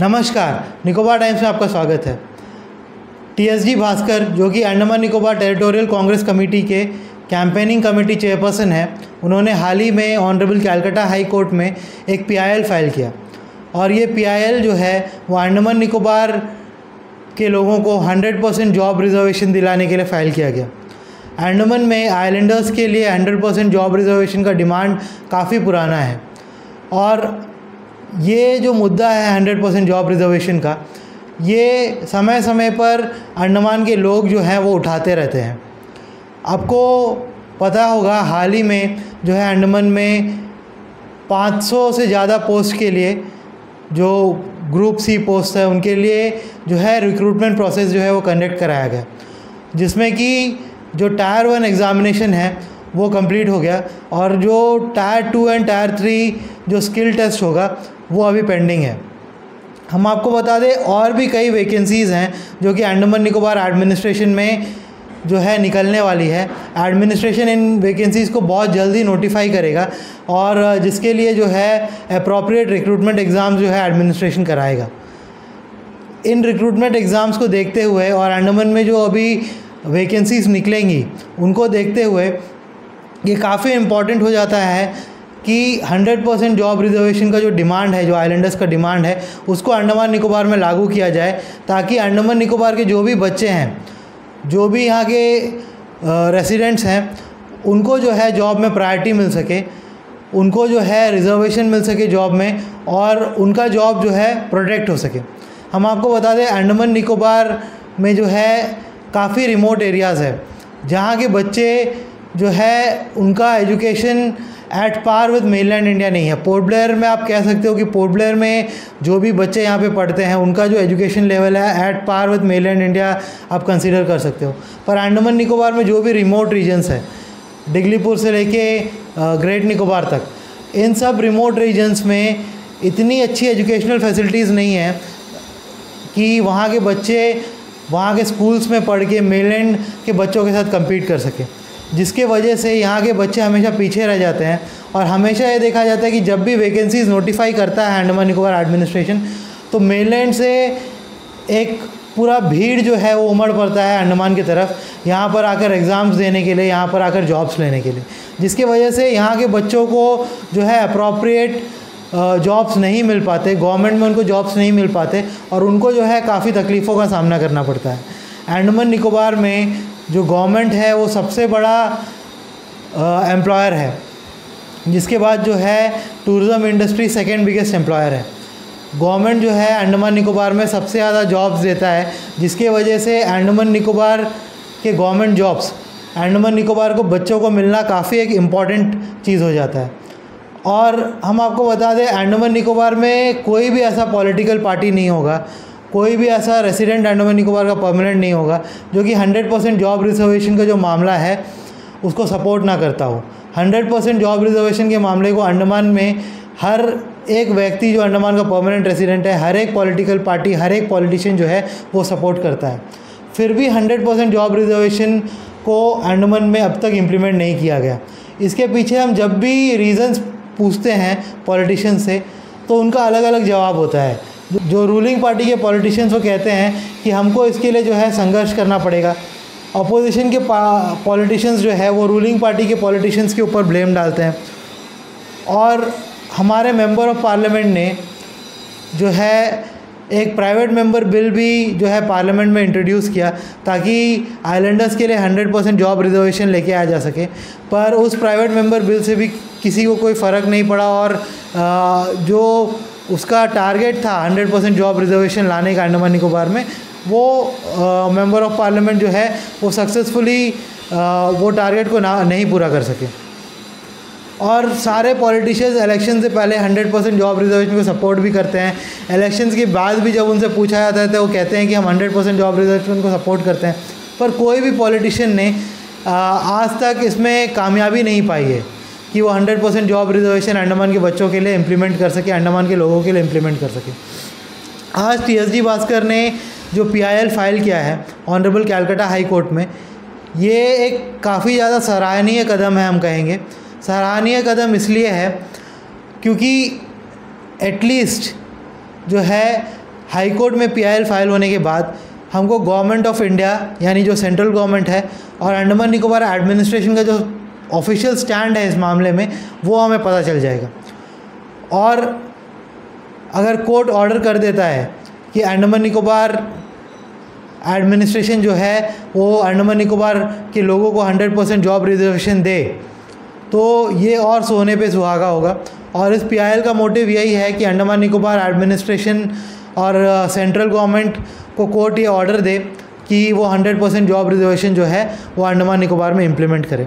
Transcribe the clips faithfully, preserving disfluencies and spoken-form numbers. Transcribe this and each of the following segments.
नमस्कार, निकोबार टाइम्स में आपका स्वागत है। टीएसजी भास्कर, जो कि अंडमान निकोबार टेरिटोरियल कांग्रेस कमेटी के कैंपेनिंग कमेटी चेयरपर्सन है, उन्होंने हाल ही में ऑनरेबल कैलकाटा हाई कोर्ट में एक पीआईएल फाइल किया और ये पीआईएल जो है वो अंडमान निकोबार के लोगों को हंड्रेड परसेंट जॉब रिजर्वेशन दिलाने के लिए फ़ाइल किया गया। अंडमान में आइलैंडर्स के लिए हंड्रेड परसेंट जॉब रिजर्वेशन का डिमांड काफ़ी पुराना है और ये जो मुद्दा है हंड्रेड परसेंट जॉब रिजर्वेशन का, ये समय समय पर अंडमान के लोग जो हैं वो उठाते रहते हैं। आपको पता होगा हाल ही में जो है अंडमान में पाँच सौ से ज़्यादा पोस्ट के लिए जो ग्रुप सी पोस्ट है उनके लिए जो है रिक्रूटमेंट प्रोसेस जो है वो कंडक्ट कराया गया, जिसमें कि जो टायर वन एग्ज़ामिनेशन है वो कंप्लीट हो गया और जो tier two and tier three जो स्किल टेस्ट होगा वो अभी पेंडिंग है। हम आपको बता दें और भी कई वैकेंसीज़ हैं जो कि अंडमान निकोबार एडमिनिस्ट्रेशन में जो है निकलने वाली है। एडमिनिस्ट्रेशन इन वैकेंसीज़ को बहुत जल्दी नोटिफाई करेगा और जिसके लिए जो है अप्रोप्रिएट रिक्रूटमेंट एग्ज़ाम्स जो है एडमिनिस्ट्रेशन कराएगा। इन रिक्रूटमेंट एग्ज़ाम्स को देखते हुए और अंडमान में जो अभी वैकेंसीज़ निकलेंगी उनको देखते हुए ये काफ़ी इम्पॉर्टेंट हो जाता है कि हंड्रेड परसेंट जॉब रिजर्वेशन का जो डिमांड है, जो आइलैंडर्स का डिमांड है, उसको अंडमान निकोबार में लागू किया जाए, ताकि अंडमान निकोबार के जो भी बच्चे हैं, जो भी यहाँ के रेसिडेंट्स हैं, उनको जो है जॉब में प्रायोरिटी मिल सके, उनको जो है रिजर्वेशन मिल सके जॉब में और उनका जॉब जो है प्रोटेक्ट हो सके। हम आपको बता दें अंडमान निकोबार में जो है काफ़ी रिमोट एरियाज़ है जहाँ के बच्चे जो है उनका education at par with mainland India नहीं है। पोर्ट ब्लेयर में आप कह सकते हो कि पोर्ट ब्लेयर में जो भी बच्चे यहाँ पे पढ़ते हैं उनका जो एजुकेशन लेवल है at par with mainland India आप कंसीडर कर सकते हो। पर अंडमान निकोबार में जो भी रिमोट रीजन्स है, डिगलीपुर से लेके ग्रेट निकोबार तक, इन सब रिमोट रीजन्स में इतनी अच्छी एजुकेशनल फैसिलिटीज़ नहीं है कि वहाँ के बच्चे वहाँ के स्कूल्स में पढ़ के मेनलैंड के बच्चों के साथ कम्पीट कर सके, जिसके वजह से यहाँ के बच्चे हमेशा पीछे रह जाते हैं। और हमेशा ये देखा जाता है कि जब भी वैकेंसीज़ नोटिफाई करता है अंडमान निकोबार एडमिनिस्ट्रेशन, तो मेनलैंड से एक पूरा भीड़ जो है वो उमड़ पड़ता है अंडमान की तरफ, यहाँ पर आकर एग्ज़ाम्स देने के लिए, यहाँ पर आकर जॉब्स लेने के लिए, जिसकी वजह से यहाँ के बच्चों को जो है अप्रोप्रिएट जॉब्स नहीं मिल पाते, गवर्नमेंट में उनको जॉब्स नहीं मिल पाते और उनको जो है काफ़ी तकलीफ़ों का सामना करना पड़ता है। अंडमान निकोबार में जो गवर्नमेंट है वो सबसे बड़ा एम्प्लॉयर है, जिसके बाद जो है tourism industry second biggest employer है। गवर्नमेंट जो है अंडमान निकोबार में सबसे ज़्यादा जॉब्स देता है, जिसके वजह से अंडमान निकोबार के गवर्नमेंट जॉब्स अंडमान निकोबार को बच्चों को मिलना काफ़ी एक इम्पॉर्टेंट चीज़ हो जाता है। और हम आपको बता दें अंडमान निकोबार में कोई भी ऐसा पॉलिटिकल पार्टी नहीं होगा, कोई भी ऐसा रेसिडेंट अंडमान निकोबार का परमानेंट नहीं होगा जो कि हंड्रेड परसेंट जॉब रिजर्वेशन का जो मामला है उसको सपोर्ट ना करता हो। हंड्रेड परसेंट जॉब रिजर्वेशन के मामले को अंडमान में हर एक व्यक्ति जो अंडमान का परमानेंट रेसिडेंट है, हर एक पॉलिटिकल पार्टी, हर एक पॉलिटिशियन जो है वो सपोर्ट करता है। फिर भी हंड्रेड परसेंट जॉब रिजर्वेशन को अंडमान में अब तक इम्प्लीमेंट नहीं किया गया। इसके पीछे हम जब भी रीज़न्स पूछते हैं पॉलिटिशियन से तो उनका अलग अलग जवाब होता है। जो रूलिंग पार्टी के पॉलिटिशियंस वो कहते हैं कि हमको इसके लिए जो है संघर्ष करना पड़ेगा। अपोजिशन के पॉलिटिशियंस जो है वो रूलिंग पार्टी के पॉलिटिशियंस के ऊपर ब्लेम डालते हैं। और हमारे मेंबर ऑफ पार्लियामेंट ने जो है एक प्राइवेट मेंबर बिल भी जो है पार्लियामेंट में इंट्रोड्यूस किया ताकि आइलैंडर्स के लिए हंड्रेड परसेंट जॉब रिजर्वेशन लेके आया जा सके। पर उस प्राइवेट मेंबर बिल से भी किसी को कोई फ़र्क नहीं पड़ा और जो उसका टारगेट था हंड्रेड परसेंट जॉब रिजर्वेशन लाने का अंडमान निकोबार में, वो मेंबर ऑफ पार्लियामेंट जो है वो सक्सेसफुली वो टारगेट को ना नहीं पूरा कर सके। और सारे पॉलिटिशियंस इलेक्शन से पहले हंड्रेड परसेंट जॉब रिजर्वेशन को सपोर्ट भी करते हैं। इलेक्शंस के बाद भी जब उनसे पूछा जाता है तो वो कहते हैं कि हम हंड्रेड परसेंट जॉब रिजर्वेशन को सपोर्ट करते हैं। पर कोई भी पॉलिटिशियन ने आ, आज तक इसमें कामयाबी नहीं पाई है कि वो hundred percent job reservation Andaman के बच्चों के लिए इम्प्लीमेंट कर सके, अंडमान के लोगों के लिए इम्प्लीमेंट कर सके। आज टीएसजी भास्कर ने जो पीआईएल फाइल किया है ऑनरेबल कैलकाटा हाई कोर्ट में, ये एक काफ़ी ज़्यादा सराहनीय कदम है। हम कहेंगे सराहनीय कदम इसलिए है क्योंकि एटलीस्ट जो है हाई कोर्ट में पीआईएल फाइल होने के बाद हमको गवर्नमेंट ऑफ इंडिया यानी जो सेंट्रल गवर्नमेंट है और अंडमान निकोबार एडमिनिस्ट्रेशन का जो ऑफिशियल स्टैंड है इस मामले में वो हमें पता चल जाएगा। और अगर कोर्ट ऑर्डर कर देता है कि अंडमान निकोबार एडमिनिस्ट्रेशन जो है वो अंडमान निकोबार के लोगों को हंड्रेड परसेंट जॉब रिजर्वेशन दे, तो ये और सोने पे सुहागा होगा। और इस पीआईएल का मोटिव यही है कि अंडमान निकोबार एडमिनिस्ट्रेशन और सेंट्रल गवर्नमेंट को कोर्ट ये ऑर्डर दे कि वो हंड्रेड परसेंट जॉब रिजर्वेशन जो है वो अंडमान निकोबार में इम्प्लीमेंट करे।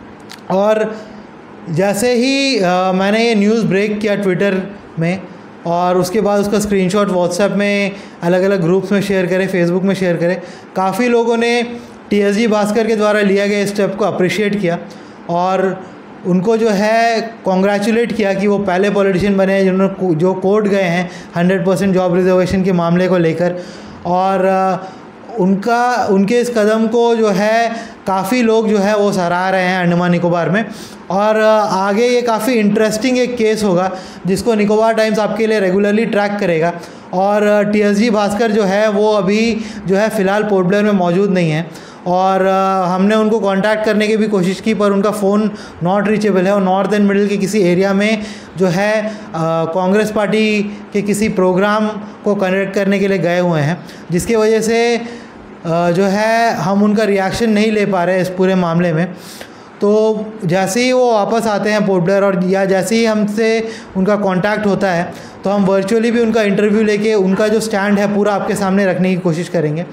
और जैसे ही आ, मैंने ये न्यूज़ ब्रेक किया ट्विटर में और उसके बाद उसका स्क्रीनशॉट व्हाट्सएप में अलग अलग ग्रुप्स में शेयर करे, फेसबुक में शेयर करे, काफ़ी लोगों ने टीएसजी भास्कर के द्वारा लिया गया स्टेप को अप्रिशिएट किया और उनको जो है कॉन्ग्रेचुलेट किया कि वो पहले पॉलिटिशियन बने हैं जिन्होंने जो कोर्ट गए हैं हंड्रेड परसेंट जॉब रिजर्वेशन के मामले को लेकर। और उनका उनके इस कदम को जो है काफ़ी लोग जो है वो सराह रहे हैं अंडमान निकोबार में। और आगे ये काफ़ी इंटरेस्टिंग एक केस होगा जिसको निकोबार टाइम्स आपके लिए रेगुलरली ट्रैक करेगा। और टीएसजी भास्कर जो है वो अभी जो है फ़िलहाल पोर्ट ब्लेयर में मौजूद नहीं है और हमने उनको कांटेक्ट करने की भी कोशिश की पर उनका फ़ोन नॉट रीचेबल है और नॉर्थ एंड मिडिल के किसी एरिया में जो है कांग्रेस पार्टी के किसी प्रोग्राम को कंडक्ट करने के लिए गए हुए हैं, जिसकी वजह से आ, जो है हम उनका रिएक्शन नहीं ले पा रहे इस पूरे मामले में। तो जैसे ही वो वापस आते हैं पोर्ट ब्लेयर और या जैसे ही हमसे उनका कांटेक्ट होता है तो हम वर्चुअली भी उनका इंटरव्यू लेके उनका जो स्टैंड है पूरा आपके सामने रखने की कोशिश करेंगे।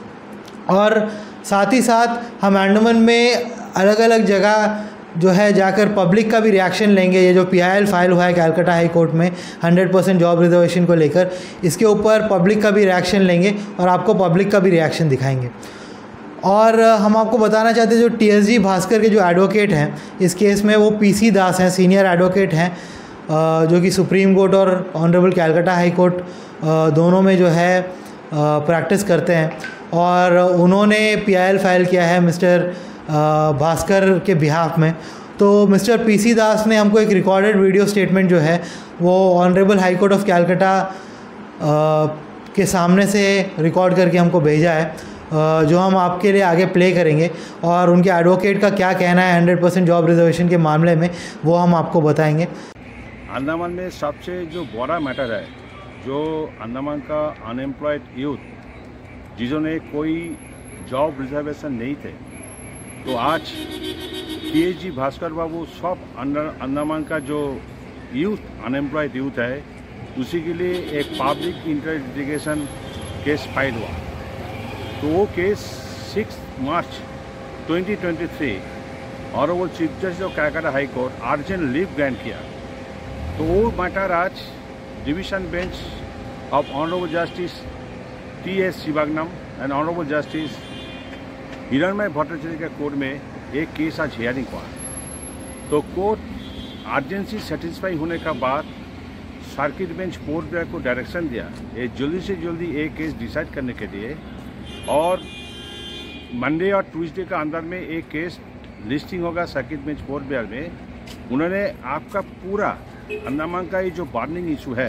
और साथ ही साथ हम अंडमान में अलग अलग जगह जो है जाकर पब्लिक का भी रिएक्शन लेंगे। ये जो पीआईएल फाइल हुआ है कलकत्ता हाई कोर्ट में हंड्रेड परसेंट जॉब रिजर्वेशन को लेकर, इसके ऊपर पब्लिक का भी रिएक्शन लेंगे और आपको पब्लिक का भी रिएक्शन दिखाएंगे। और हम आपको बताना चाहते हैं जो टीएसजी भास्कर के जो एडवोकेट हैं इस केस में वो पीसी दास हैं, सीनियर एडवोकेट हैं जो कि सुप्रीम कोर्ट और ऑनरेबल कलकत्ता हाई कोर्ट दोनों में जो है प्रैक्टिस करते हैं। और उन्होंने पीआईएल फाइल किया है मिस्टर भास्कर के बिहाफ में। तो मिस्टर पीसी दास ने हमको एक रिकॉर्डेड वीडियो स्टेटमेंट जो है वो honourable high court of Calcutta के सामने से रिकॉर्ड करके हमको भेजा है, जो हम आपके लिए आगे प्ले करेंगे। और उनके एडवोकेट का क्या कहना है हंड्रेड परसेंट जॉब रिजर्वेशन के मामले में वो हम आपको बताएंगे। अंडमान में सबसे जो बड़ा मैटर है, जो अंडमान का अनएम्प्लॉयड यूथ जिन्होंने कोई जॉब रिजर्वेशन नहीं थे, तो आज टीएसजी भास्कर बाबू सब अंडमान का जो यूथ अनएम्प्लॉयड यूथ है उसी के लिए एक public interest litigation case file हुआ। तो वो case six March twenty twenty three honourable chief justice of Calcutta high court urgent leave grant किया। तो वो मैटर आज division bench of honourable justice T S Sivagnanam and honourable justice Hiranmay Bhattacharya के court में एक केस आज हियरिंग हुआ। तो कोर्ट अर्जेंसी सेटिस्फाई होने का बाद सर्किट बेंच पोर्ट ब्लेयर को डायरेक्शन दिया ये जल्दी से जल्दी एक केस डिसाइड करने के लिए, और मंडे और ट्यूसडे का अंदर में एक केस लिस्टिंग होगा सर्किट बेंच पोर्ट ब्लेयर में। उन्होंने आपका पूरा अंडमान का ये जो बर्निंग इशू है,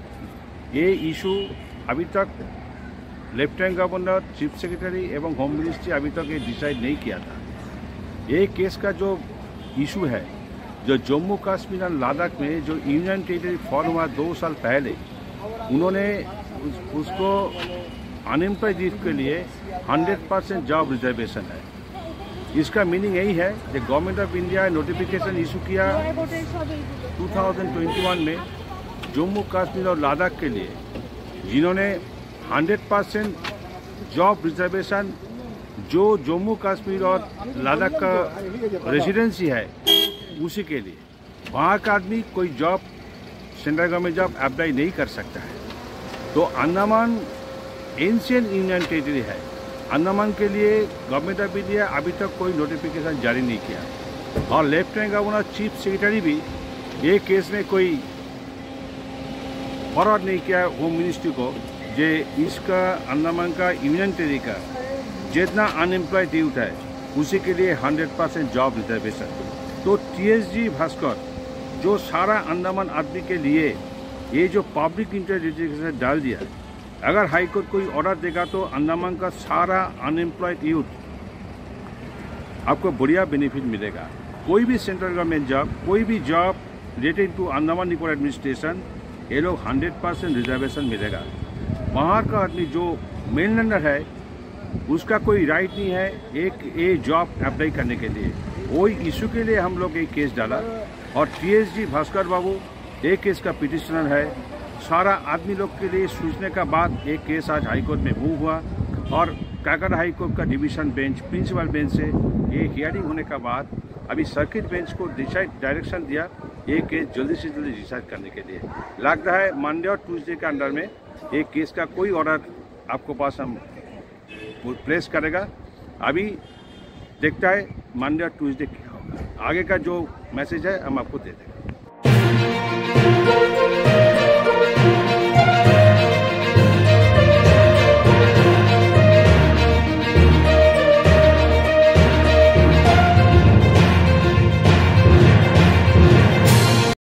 ये इशू अभी तक लेफ्टिनेंट गवर्नर, चीफ सेक्रेटरी एवं होम मिनिस्ट्री अभी तक ये डिसाइड नहीं किया था। ये केस का जो इशू है, जो जम्मू कश्मीर और लद्दाख में जो यूनियन टेरिटरी फॉर्म हुआ दो साल पहले, उन्होंने उस, उसको अनएम्प्लॉयड यूथ के लिए हंड्रेड परसेंट जॉब रिजर्वेशन है। इसका मीनिंग यही है कि government of India notification issue किया टू थाउजेंड ट्वेंटी वन में जम्मू कश्मीर और लद्दाख के लिए, जिन्होंने हंड्रेड परसेंट जॉब रिजर्वेशन जो जम्मू कश्मीर और लद्दाख का रेजिडेंसी है उसी के लिए, वहाँ का आदमी कोई job central government job apply नहीं कर सकता है। तो अंडमान एंशिएंट यूनियन टेरिटरी है। अंडमान के लिए गवर्नमेंट ऑफ इंडिया अभी तक कोई नोटिफिकेशन जारी नहीं किया, और लेफ्टिनेंट गवर्नर चीफ सेक्रेटरी भी ये केस में कोई फॉरवर्ड नहीं किया होम मिनिस्ट्री को, जे इसका अंडमान का यूनियन टेरिटरी का जितना अनएम्प्लॉयड यूथ है उसी के लिए हंड्रेड परसेंट जॉब रिजर्वेशन। तो टीएसजी भास्कर जो सारा अंडमान आदमी के लिए ये जो पब्लिक इंटरेस्ट लिटिगेशन डाल दिया, अगर हाई कोर्ट कोई ऑर्डर देगा तो अंडमान का सारा अनएम्प्लॉयड यूथ आपको बढ़िया बेनिफिट मिलेगा। कोई भी सेंट्रल गवर्नमेंट जॉब, कोई भी job related to Andaman Nicobar administration, ये लोग हंड्रेड परसेंट रिजर्वेशन मिलेगा। वहाँ का आदमी जो मेनलैंडर है उसका कोई राइट नहीं है एक ये जॉब अप्लाई करने के लिए। वही इशू के लिए हम लोग एक केस डाला और टीएसजी भास्कर बाबू एक केस का पिटिशनर है। सारा आदमी लोग के लिए सोचने का बाद एक केस आज हाईकोर्ट में मूव हुआ और कालकाटा हाईकोर्ट का डिवीजन बेंच प्रिंसिपल बेंच से ये हियरिंग होने का बाद अभी सर्किट बेंच को डिसाइड डायरेक्शन दिया ये केस जल्दी से जल्दी डिसाइड करने के लिए। लग रहा है मंडे और ट्यूसडे के अंदर में एक केस का कोई ऑर्डर आपको पास हम प्लेस करेगा। अभी देखता है मंडे और ट्यूसडे क्या होगा। आगे का जो मैसेज है हम आपको दे देंगे।